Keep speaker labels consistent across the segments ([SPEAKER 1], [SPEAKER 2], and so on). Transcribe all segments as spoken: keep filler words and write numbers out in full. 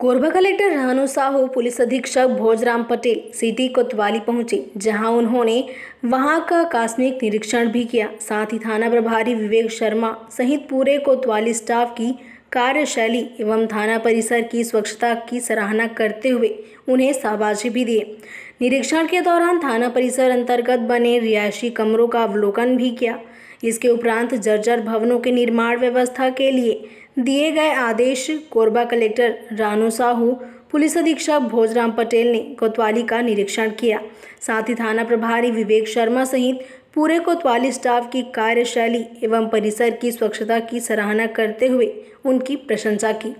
[SPEAKER 1] Korba collector Ranu Sahu police अधीक्षक Bhojram Patel city कोतवाली पहुंचे, जहां उन्होंने वहां का आकस्मिक निरीक्षण भी किया। साथ ही थाना प्रभारी विवेक शर्मा सहित पूरे कोतवाली स्टाफ की कार्यशैली एवं थाना परिसर की स्वच्छता की सराहना करते हुए उन्हें शाबाशी भी दिए। निरीक्षण के दौरान थाना परिसर अंतर्गत बने रिहायशी कमरों का अवलोकन भी किया। इसके उपरांत जर्जर भवनों के निर्माण व्यवस्था के लिए दिए गए आदेश कोरबा कलेक्टर रानू साहू, पुलिस अधीक्षक भोजराम पटेल ने कोतवाली का निरीक्षण किया। साथ ही थाना प्रभारी विवेक शर्मा सहित पूरे कोतवाली स्टाफ की कार्यशैली एवं परिसर की स्वच्छता की सराहना करते हुए उनकी प्रशंसा की।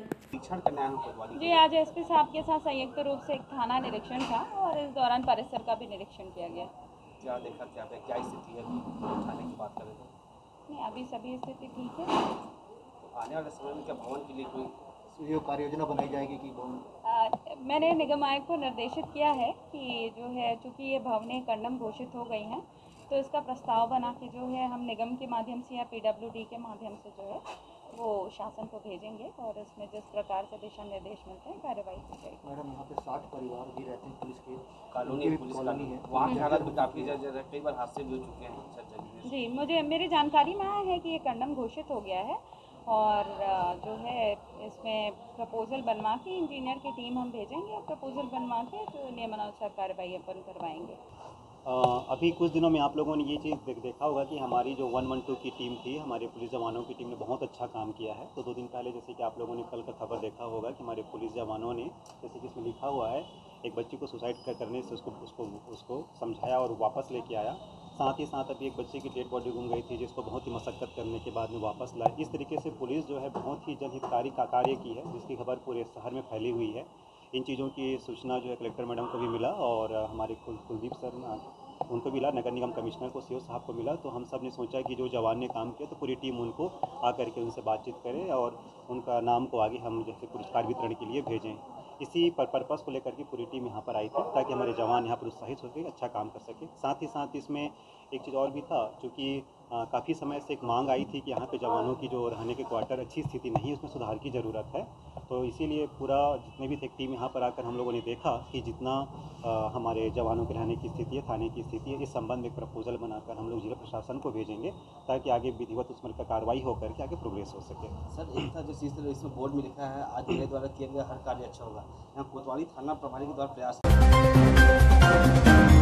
[SPEAKER 2] जी, आज एसपी साहब के साथ संयुक्त रूप से एक थाना निरीक्षण था और इस दौरान परिसर का भी निरीक्षण किया गया।
[SPEAKER 3] क्या देखा, क्या क्या स्थिति है थाने की बात करें तो?
[SPEAKER 2] नहीं, अभी सभी स्थिति ठीक है।
[SPEAKER 3] तो आने वाले समय में क्या भवन के लिए कोई कार्य योजना बनाई जाएगी कि भवन?
[SPEAKER 2] मैंने निगम आयुक्त को निर्देशित किया है कि जो है, चूँकि ये भवनें कंडम घोषित हो गई हैं, तो इसका प्रस्ताव बना के जो है हम निगम के माध्यम से या पीडब्ल्यूडी के माध्यम से जो है वो शासन को भेजेंगे और इसमें जिस प्रकार से दिशा निर्देश मिलते हैं कार्यवाही की जाएगी।
[SPEAKER 4] मैडम, यहाँ पे साठ परिवार भी रहते हैं, पुलिस के
[SPEAKER 3] कॉलोनी पुलिस कॉलोनी है, वहाँ की हालत भी काफ़ी ज़्यादा, कई बार हादसे भी हो चुके हैं।
[SPEAKER 2] जी, मुझे मेरी जानकारी में आया है कि ये कंडम घोषित हो गया है और जो है इसमें प्रपोजल बनवा के इंजीनियर की टीम हम भेजेंगे और प्रपोजल बनवा के जो नियमानुसार कार्रवाई अपन करवाएंगे।
[SPEAKER 5] अभी कुछ दिनों में आप लोगों ने ये चीज़ देख, देखा होगा कि हमारी जो वन वन टू की टीम थी, हमारे पुलिस जवानों की टीम ने बहुत अच्छा काम किया है। तो दो दिन पहले जैसे कि आप लोगों ने कल का खबर देखा होगा कि हमारे पुलिस जवानों ने, जैसे कि इसमें लिखा हुआ है, एक बच्ची को सुसाइड करने से उसको उसको उसको समझाया और वापस लेके आया। साथ ही साथ अभी एक बच्चे की डेड बॉडी गुम गई थी, जिसको बहुत ही मशक्क़त करने के बाद में वापस लाए। इस तरीके से पुलिस जो है बहुत ही जनहितकारी का कार्य की है, जिसकी खबर पूरे शहर में फैली हुई है। इन चीज़ों की सूचना जो है कलेक्टर मैडम को भी मिला और हमारे कुल कुलदीप सर उनको मिला, नगर निगम कमिश्नर को, सीओ साहब को मिला। तो हम सब ने सोचा कि जो जवान ने काम किया तो पूरी टीम उनको आकर के उनसे बातचीत करे और उनका नाम को आगे हम जैसे पुरस्कार वितरण के लिए भेजें। इसी पर पर्पज़ को लेकर के पूरी टीम यहाँ पर आई थी ताकि हमारे जवान यहाँ पर उत्साहित होकर अच्छा काम कर सके। साथ ही साथ इसमें एक चीज़ और भी था, चूँकि काफ़ी समय से एक मांग आई थी कि यहाँ पे जवानों की जो रहने के क्वार्टर अच्छी स्थिति नहीं है, उसमें सुधार की ज़रूरत है। तो इसीलिए पूरा जितने भी थे टीम यहाँ पर आकर हम लोगों ने देखा कि जितना आ, हमारे जवानों के रहने की स्थिति है, थाने की स्थिति है, इस संबंध में एक प्रपोजल बनाकर हम लोग जिला प्रशासन को भेजेंगे ताकि आगे विधिवत उसमें का कार्रवाई होकर के आगे प्रोग्रेस हो सके।
[SPEAKER 3] सर, एक था जिस तरह इसमें बोर्ड में लिखा है, आज मेरे द्वारा किया गया हर कार्य अच्छा होगा। यहाँ कोतवाली थाना प्रभारी के द्वारा प्रयास